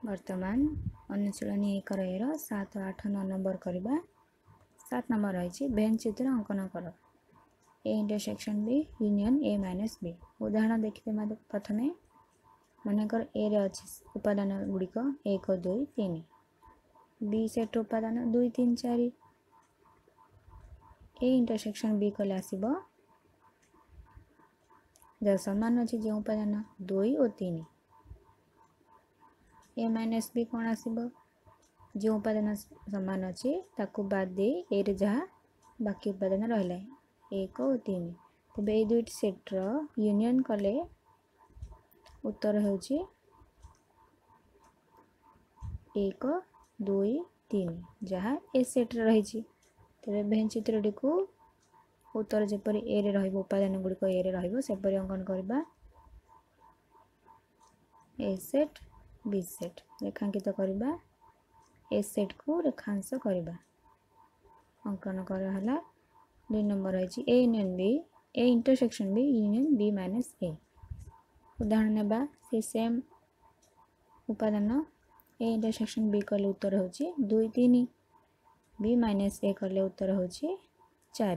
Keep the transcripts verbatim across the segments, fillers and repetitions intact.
वर्तमान अनुशीलनी एक एर सात आठ नौ नंबर करवा। सात नंबर रही भेन चित्र अंकन कर। A intersection B union A minus B. उदाहरण देखिए प्रथम मनकर ए रे अच्छी उपादान गुड़िक एक दुई तीन, बी सेट उपादान दुई तीन चार। ए इंटरसेक्शन बी कले आसब जहाँ सामान अच्छी जो उपादान दुई और तीन। ए माइनस बी कौन आसब जो उपादान सामान अच्छी ताकू बाद दे ए रे जहाँ बाकी उपादान रहा एक और तीन। तब ये दुईट सेट्र यूनियन कले उत्तर होची एक दुई तीन जहाँ ए सेट्रे रही। तेरे भेन चित्रटी को उत्तर जपरी ए रे रहिबो उपादान गुड़िक ए रे रहिबो सेपरी अंकन करबा। ए सेट बी सेट रेखांकित करबा। ए सेट को रेखांश करबा अंकन कर हला। दुई नंबर रही A union B A intersection B union B minus A. उदाहरण नेबा से सेम उपादान ए इंटरसेक्शन बी कले उत्तर होची दुई तीन, बी माइनस ए कले उत्तर होची चार।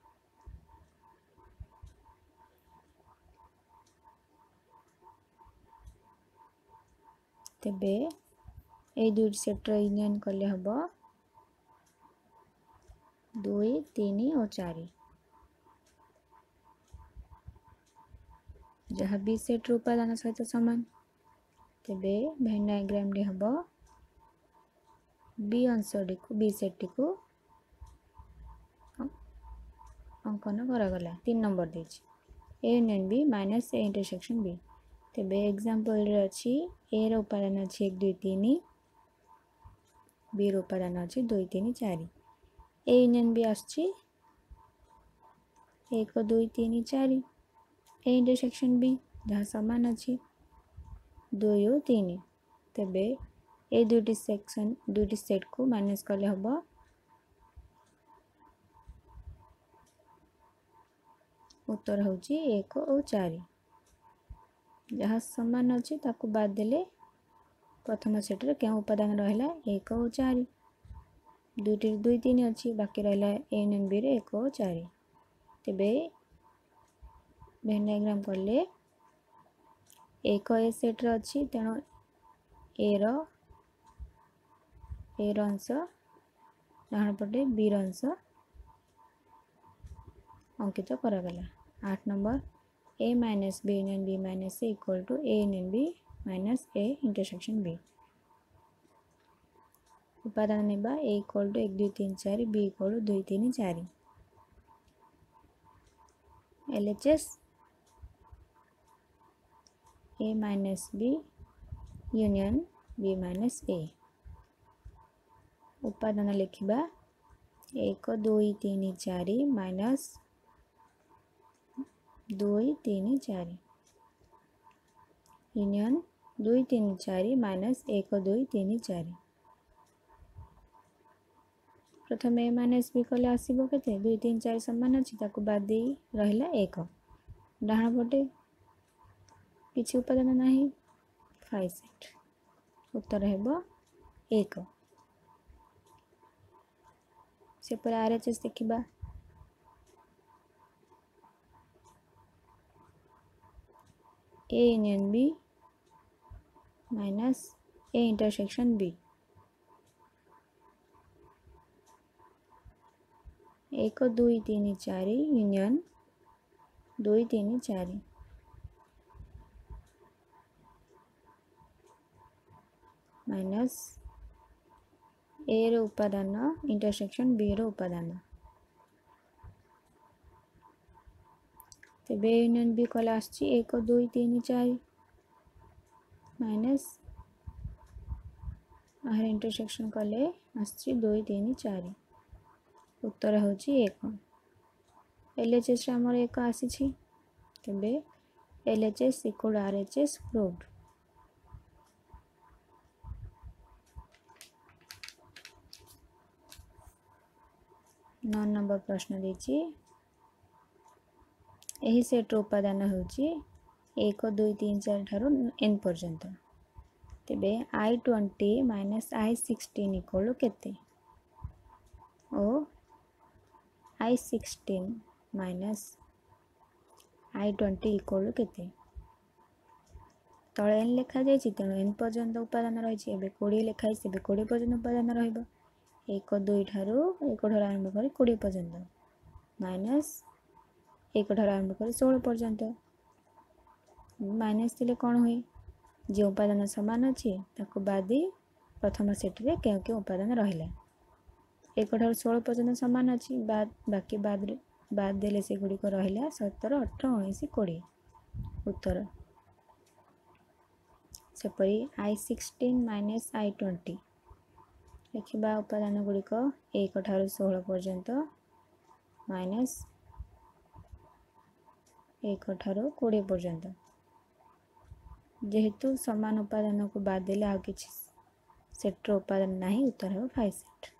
तेबे ए दुई सेट्र यूनियन कले हब दुई तीन और चार जहाँ बी सेट्र उपादान सहित सामान। तेबे भेन डायग्राम रे हब बी अंशटी को बी सेट टी को अंकन करागला। तीन नंबर देछि A union B minus A intersection B. तेबे एग्जांपल रे अछि ए रो उपादान अछि एक दुई तीन, बी रो उपादान अछि दुई तीन चार। ए यूनियन बी आछि एक दुई तीन चार। ए इंटरसेक्शन बी जहाँ सामान अछि दुई और तीन। तेबे ए दुईटी सेक्शन दुईटी सेट को माइनस कले हब उत्तर होची एक और चार। जहाँ सामान अच्छी ताकू बाद देले प्रथम सेट्रे क्या उपादान रहा एक और चार। दुईटी दुई तीन अच्छी बाकी रहा ए यूनियन बी रे एक और चार। तेबे भेन डायग्राम कले एक ए सेट्रे अच्छी तेणु ए रो ए रो अंश डाहाण पटे बी रो अंश अंकित करागला। आठ number A minus B union B minus A equal to A union B minus A intersection B. उपादान नेबा ए इक्वल टू एक दुई तीन चार, बी इक्वल टू दुई तीन चार। L H S A minus B union B minus A. उपादान लिखिबा एक दुई तीन चार माइनस दुई तीन चार यूनियन दुई तीन चार माइनस एक दुई तीन चार। प्रथम ए माइनस बी कले आसब के दुई तीन चार सामान अच्छी ताकू बाद दे रहा एक। डाहाण पटे किसी उपादान नहीं फाइव सेट उत्तर हेब एक। सेपर आर एच एस देखा A union B minus A intersection B. एक दुई तीन चार यूनियन दुई तीन चार। माइनस ए रो उपादान इंटरसेक्शन बी रो उपादान। तेबे यूनियन बी कले आछि एक दुई तीन चार माइनस आर इंटरसेक्शन कले आछि दुई तीन चार। उत्तर होची एक। एल एच एस आमर एक आसी। तेबे L H S equal R H S proved. नौ नंबर प्रश्न देछि यही सेट्र उपादान होची एक दुई तीन चार ठारू एन पर्यंत। तेबे I twenty minus I sixteen equal केते ओ I sixteen minus I twenty equal केते तले एन लिखा जाइए तेणु एन पर्यंत उपादान रही है कोड़े लिखाई से कोड़े पर्यंत उपादान रही एक दुई ठारू एक ठार आरंभ कर कोड़े पर्यंत माइनस एक ठार आरंभ कर षोल पर्यंत माइनस थे कौन हुए जो उपादान सामान अच्छी बाद प्रथम सेट्रे क्यों क्यों उपादान रहा एक ठार षोल पर्यंत सामान अच्छी बाद बाकी बाद बाद देले से गुड़िक रहा सतर अठर उन्नीस कोड़े उत्तर सेपरी I sixteen minus I twenty लिखा उपादान गुड़िक एक ठार षोल पर्यंत माइनस एक ठार कोड़े पर्यंत जेहेतु समान उपादान को बाद देले आ किछि सेट्र उपादान नहीं उत्तर हो फाइव सेट।